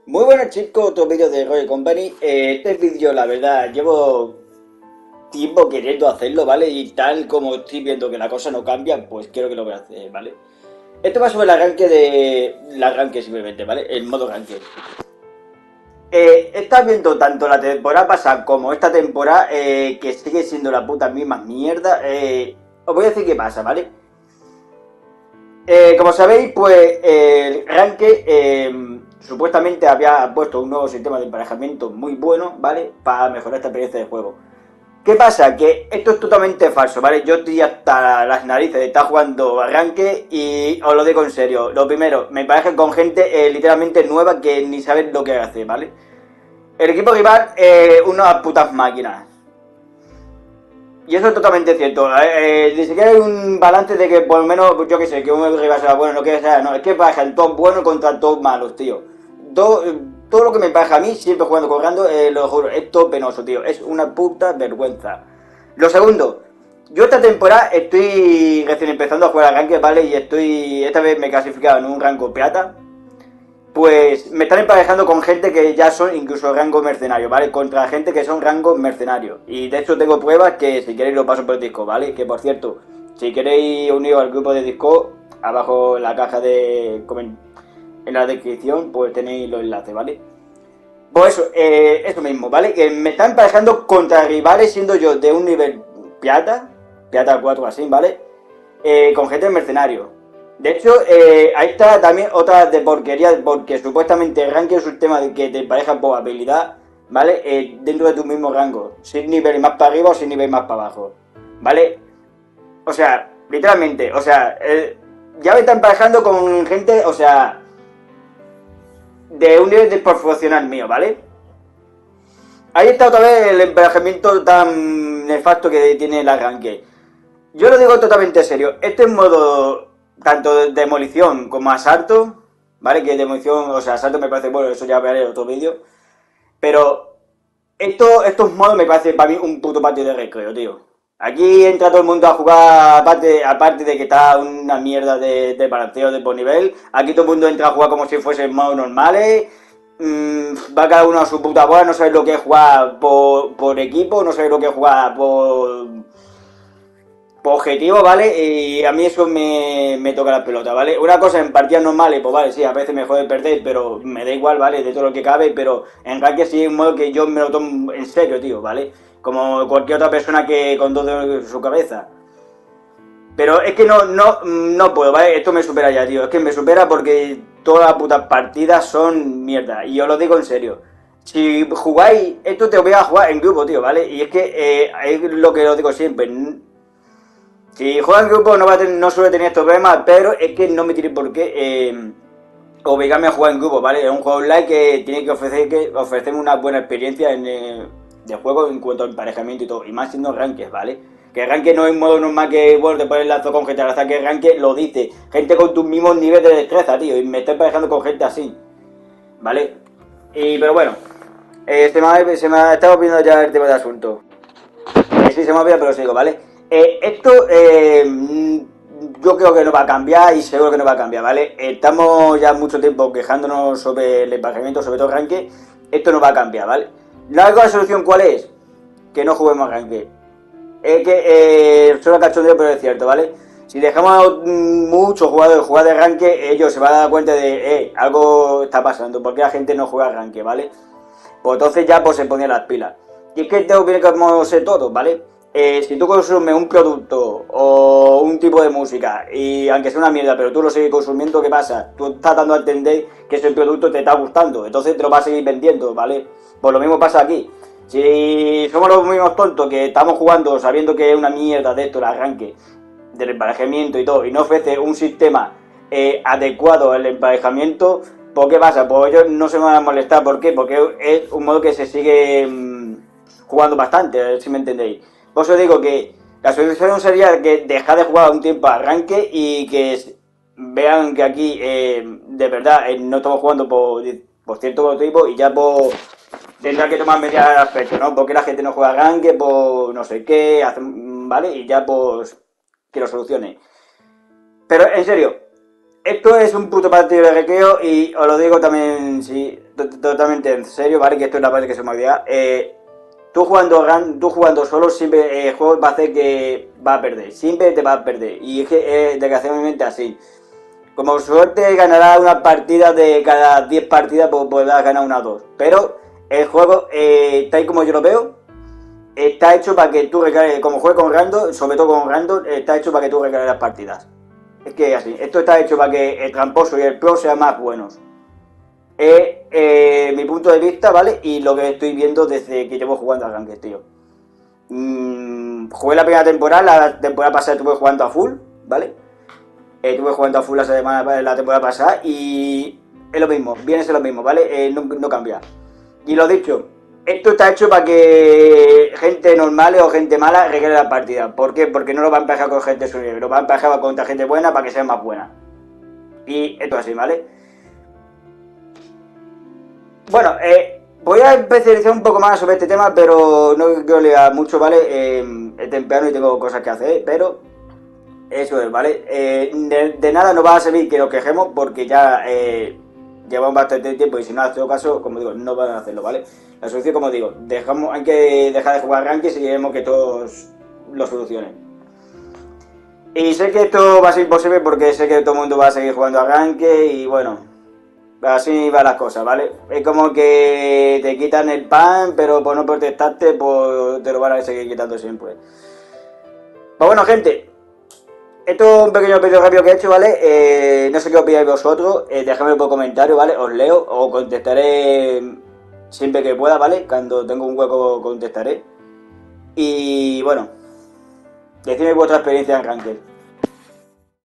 Muy buenas chicos, otro vídeo de Roy Company. Este vídeo, la verdad, llevo tiempo queriendo hacerlo, ¿vale? Y tal como estoy viendo que la cosa no cambia, pues quiero que lo voy a hacer, ¿vale? Esto va sobre el arranque el arranque simplemente, ¿vale? El modo arranque. Estás viendo tanto la temporada pasada como esta temporada, que sigue siendo la puta misma mierda. Os voy a decir qué pasa, ¿vale? Como sabéis, pues el Ranke supuestamente había puesto un nuevo sistema de emparejamiento muy bueno, ¿vale? Para mejorar esta experiencia de juego. ¿Qué pasa? Que esto es totalmente falso, ¿vale? Yo estoy hasta las narices de estar jugando arranque y os lo digo en serio. Lo primero, me emparejan con gente literalmente nueva que ni saben lo que hace, ¿vale? El equipo rival, unas putas máquinas. Y eso es totalmente cierto. Ni siquiera hay un balance de que por lo menos, yo qué sé, que un rival sea bueno, no que sea, no, es que bajan todos buenos contra todos malos, tío. Todo, todo lo que me pasa a mí, siempre jugando, cobrando, lo juro, es todo penoso, tío. Es una puta vergüenza. Lo segundo, yo esta temporada estoy recién empezando a jugar a ranking, ¿vale? Y esta vez me he clasificado en un rango plata. Pues me están emparejando con gente que ya son incluso rango mercenario, ¿vale? Contra gente que son rango mercenario. Y de hecho tengo pruebas que si queréis lo paso por el Discord, ¿vale? Que por cierto, si queréis uniros al grupo de Discord, abajo en la caja de en la descripción, pues tenéis los enlaces, ¿vale? Pues eso mismo, ¿vale? Que me están emparejando contra rivales siendo yo de un nivel plata, plata 4 así, ¿vale? Con gente mercenario. De hecho, ahí está también otra de porquería, porque supuestamente el ranking es un tema de que te empareja por habilidad, ¿vale? Dentro de tu mismo rango, sin nivel más para arriba o sin nivel más para abajo, ¿vale? O sea, literalmente, o sea, ya me están emparejando con gente, o sea, de un nivel desproporcional mío, ¿vale? Ahí está otra vez el emparejamiento tan nefasto que tiene el arranque. Yo lo digo totalmente serio. Este es modo tanto de demolición como asalto, ¿vale? Que demolición, o sea, asalto me parece bueno, eso ya veré en otro vídeo. Pero estos modos me parece para mí un puto patio de recreo, tío. Aquí entra todo el mundo a jugar, aparte de que está una mierda de balanceo de por nivel. Aquí todo el mundo entra a jugar como si fuesen modos normales. Va cada uno a su puta bola, no sabes lo que es jugar por equipo, no sabes lo que es jugar por objetivo, ¿vale? Y a mí eso me toca la pelota, ¿vale? Una cosa en partidas normales, pues vale, sí, a veces me jode perder, pero me da igual, ¿vale? De todo lo que cabe, pero en ranking sí es un modo que yo me lo tomo en serio, tío, ¿vale? Como cualquier otra persona que con todo en su cabeza. Pero es que no puedo, ¿vale? Esto me supera ya, tío. Es que me supera porque todas las putas partidas son mierda. Y os lo digo en serio. Si jugáis, esto te voy a jugar en grupo, tío, ¿vale? Y es que es lo que os digo siempre. Si juega en grupo no suele tener estos problemas, pero es que no me tiene por qué obligarme a jugar en grupo, ¿vale? Es un juego online que tiene que ofrecerme una buena experiencia de juego en cuanto a emparejamiento y todo, y más siendo ranked, ¿vale? Que ranked no es un modo normal que, bueno, te pones lazo con gente al azar, que ranked lo dice, gente con tus mismos niveles de destreza, tío, y me estoy emparejando con gente así, ¿vale? Pero bueno, se me ha estado olvidando ya el tema de asunto. Sí, se me olvida, pero sigo, ¿vale? Esto yo creo que no va a cambiar y seguro que no va a cambiar, ¿vale? Estamos ya mucho tiempo quejándonos sobre el emparejamiento, sobre todo ranque. Esto no va a cambiar, ¿vale? La solución cuál es? Que no juguemos ranque. Es que suena cachondeo, pero es cierto, ¿vale? Si dejamos a muchos jugadores jugar de ranque, ellos se van a dar cuenta de, algo está pasando, porque la gente no juega ranque, ¿vale? Pues entonces ya pues se ponían las pilas. Y es que tengo que ser todo, ¿vale? Si tú consumes un producto o un tipo de música y aunque sea una mierda, pero tú lo sigues consumiendo, ¿qué pasa? Tú estás dando a entender que ese producto te está gustando, entonces te lo vas a seguir vendiendo, ¿vale? Pues lo mismo pasa aquí. Si somos los mismos tontos que estamos jugando sabiendo que es una mierda de esto, el arranque, del emparejamiento y todo, y no ofrece un sistema adecuado al emparejamiento, ¿por qué pasa? Pues ellos no se van a molestar, ¿por qué? Porque es un modo que se sigue jugando bastante, si me entendéis. Por eso digo que la solución sería que dejar de jugar un tiempo a arranque y que vean que aquí de verdad no estamos jugando por cierto motivo y ya tendrá que tomar medidas al respecto, ¿no? Porque la gente no juega arranque, por no sé qué, ¿vale? Y ya pues que lo solucione. Pero en serio, Esto es un puto partido de recreo y os lo digo también, sí, totalmente en serio, ¿vale? Que esto es la parte que se me olvida. Tú jugando solo, siempre el juego va a hacer que va a perder. Siempre te va a perder. Y es que es desgraciadamente así. Como suerte ganarás una partida de cada 10 partidas, pues podrás ganar una o dos. Pero el juego, tal y como yo lo veo, está hecho para que tú recargues, como juegas con random, sobre todo con random, está hecho para que tú recargues las partidas. Es que así, esto está hecho para que el tramposo y el pro sean más buenos. Es mi punto de vista, ¿vale? Y lo que estoy viendo desde que llevo jugando a Ranked, tío. Jugué la primera temporada, la temporada pasada estuve jugando a full, ¿vale? Estuve jugando a full la temporada pasada y es lo mismo, viene a ser lo mismo, ¿vale? No cambia. Y lo dicho, esto está hecho para que gente normal o gente mala requiera la partida. ¿Por qué? Porque no lo va a empajar con gente su nivel, lo va a empajar contra gente buena para que sea más buena. Y esto es así, ¿vale? Bueno, voy a especializar un poco más sobre este tema, pero no quiero liar mucho, ¿vale? Es temprano y tengo cosas que hacer, pero eso es, ¿vale? De nada nos va a servir que nos quejemos porque ya llevamos bastante tiempo y si no hace caso, como digo, no van a hacerlo, ¿vale? La solución, como digo, hay que dejar de jugar rankings y queremos que todos lo solucionen. Y sé que esto va a ser imposible porque sé que todo el mundo va a seguir jugando a ranked y bueno, así van las cosas, ¿vale? Es como que te quitan el pan, pero por no protestarte, pues te lo van a seguir quitando siempre. Pues bueno, gente, esto es un pequeño vídeo rápido que he hecho, ¿vale? No sé qué opináis vosotros, dejadme por comentario, ¿vale? Os leo o contestaré siempre que pueda, ¿vale? Cuando tengo un hueco contestaré. Y bueno, decidme vuestra experiencia en Ranked.